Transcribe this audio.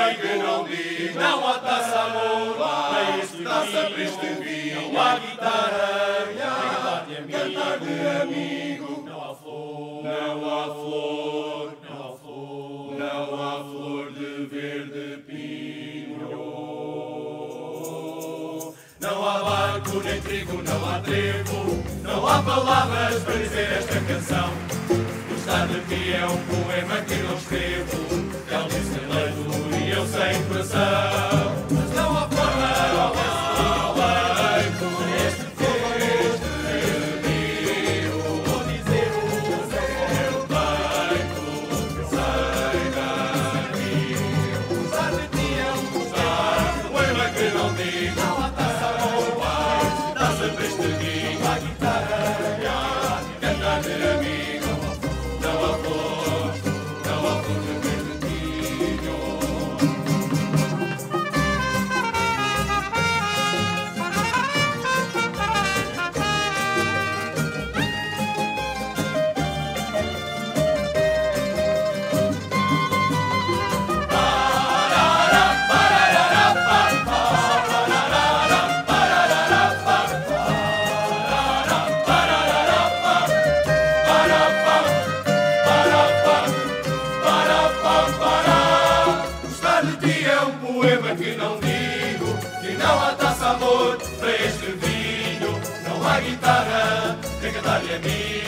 bem que não digo. Não há taça amor para este vinho. Não há guitarra, cantar de amigo. Não há flor, não há flor, não há flor, não há flor de verde pinho. Não há barco nem trigo, não há trevo, não há palavras para dizer esta canção. Gostar de ti é um poema que não escrevo. Ele disse leito e eu sem coração. Mas não há forma, não há leito neste rio. Vou dizer o meu peito, sei daqui. Gostar de ti é um poema que não digo. Não há taça amor, dá sempre este vinho. A guitarra, cantar de amigo. Não há flor, não há flor de verdinho. Gostar de ti é um poema que não digo. Que não há taça amor para este vinho. Não há guitarra, tem que dar-lhe a mim.